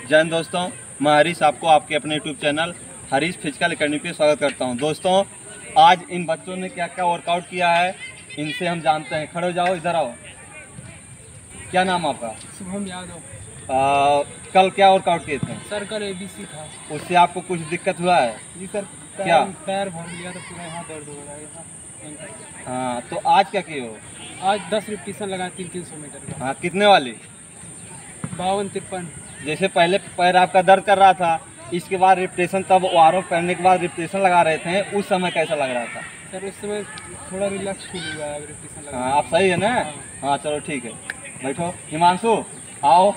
जय हिंद दोस्तों, मैं हरीश आपको आपके अपने YouTube channel Harish physical academy पे स्वागत करता हूं। दोस्तों, आज इन बच्चों ने क्या क्या वर्कआउट किया है इनसे हम जानते हैं। खड़े हो जाओ, इधर आओ। क्या नाम आपका? शुभम यादव। कल क्या वर्कआउट किए थे? सर कल एबीसी था। उससे आपको कुछ दिक्कत हुआ है? जी सर, क्या? पैर भर लिया था, पूरा यहाँ दर्द हो रहा है यहाँ। हाँ, तो आज क्या किए हो? आज 10 रिपीटेशन लगाए 300 मीटर का। हाँ, कितने वाली? 52-53। जैसे पहले पैर आपका दर्द कर रहा था, इसके बाद रिपीटेशन, तब वार्म करने के बाद रिपीटेशन लगा रहे थे, उस समय कैसा लग रहा था? सर उस समय थोड़ा रिलैक्स फील हुआ है रिपीटेशन लगा। हाँ, आप सही है ना? हाँ, चलो ठीक है, बैठो। हिमांशु आओ।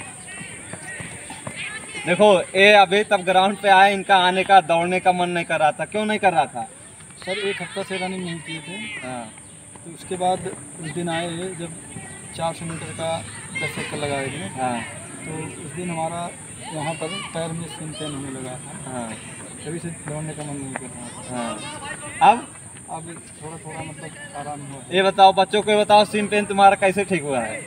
देखो, ये अभी तब ग्राउंड पे आए, इनका आने का, दौड़ने का मन नहीं कर रहा था। क्यों नहीं कर रहा था? सर एक हफ्ता से रनिंग नहीं किए थे। हाँ, तो उसके बाद उस दिन आए जब 400 मीटर का 10 चक्कर लगाए थे। हाँ, तो उस दिन हमारा यहाँ पर पैर में स्किन पेन होने लगा था। हाँ, तभी से दौड़ने का मन नहीं कर रहा था। हाँ। अब थोड़ा थोड़ा मतलब आराम हुआ है। ये बताओ, बच्चों को ये बताओ, सिम पेन तुम्हारा कैसे ठीक हुआ है?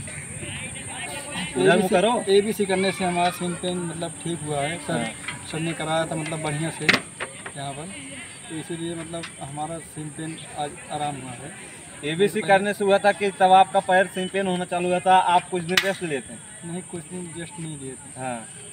इधर मुँह करो। एबीसी करने से हमारा सिम पेन मतलब ठीक हुआ है सर। हाँ। सर ने कराया था मतलब बढ़िया से यहाँ पर, तो इसीलिए मतलब हमारा सिम पेन आज आराम हुआ है। एबीसी करने से हुआ था कि तब आपका पैर सिम पेन होना चालू हुआ था, आप कुछ दिन रेस्ट लेते हैं? नहीं, कुछ दिन रेस्ट नहीं लिए थे। हाँ,